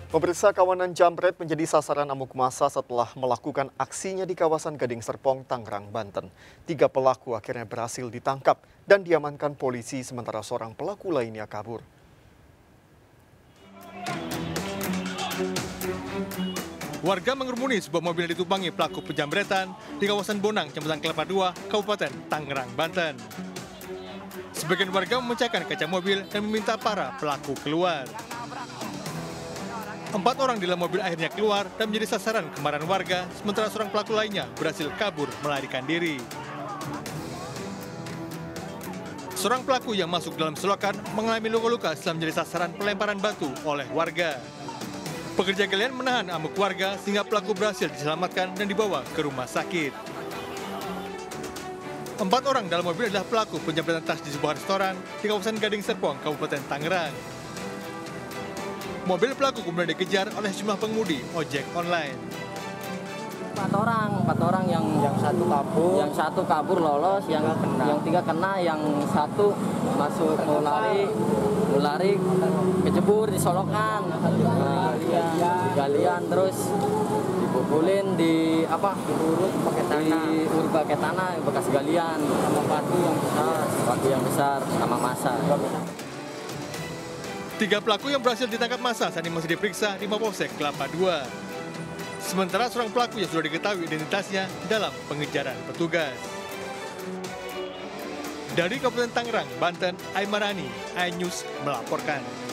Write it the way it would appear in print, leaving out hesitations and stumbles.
Pemirsa, kawanan jambret menjadi sasaran amuk massa setelah melakukan aksinya di kawasan Gading Serpong, Tangerang, Banten. 3 pelaku akhirnya berhasil ditangkap dan diamankan polisi, sementara seorang pelaku lainnya kabur. Warga mengerumuni sebuah mobil yang ditumpangi pelaku penjambretan di kawasan Bonang, Kecamatan Kelapa II, Kabupaten Tangerang, Banten. Sebagian warga memecahkan kaca mobil dan meminta para pelaku keluar. 4 orang di dalam mobil akhirnya keluar dan menjadi sasaran kemarahan warga, sementara seorang pelaku lainnya berhasil kabur melarikan diri. Seorang pelaku yang masuk dalam selokan mengalami luka-luka setelah menjadi sasaran pelemparan batu oleh warga. Pekerja galian menahan amuk warga sehingga pelaku berhasil diselamatkan dan dibawa ke rumah sakit. 4 orang dalam mobil adalah pelaku penjambretan tas di sebuah restoran di kawasan Gading Serpong, Kabupaten Tangerang. Mobil pelaku kemudian dikejar oleh sejumlah pengemudi ojek online. 4 orang yang satu kabur lolos, yang 3 kena, yang 1 masuk mau lari kejebur di solokan, galian terus dipukulin di urut pakai tanah bekas galian sama batu yang besar sama massa. 3 pelaku yang berhasil ditangkap massa saat ini masih diperiksa di Mapolsek Kelapa II. Sementara seorang pelaku yang sudah diketahui identitasnya dalam pengejaran petugas. Dari Kabupaten Tangerang, Banten, Aimarani, iNews melaporkan.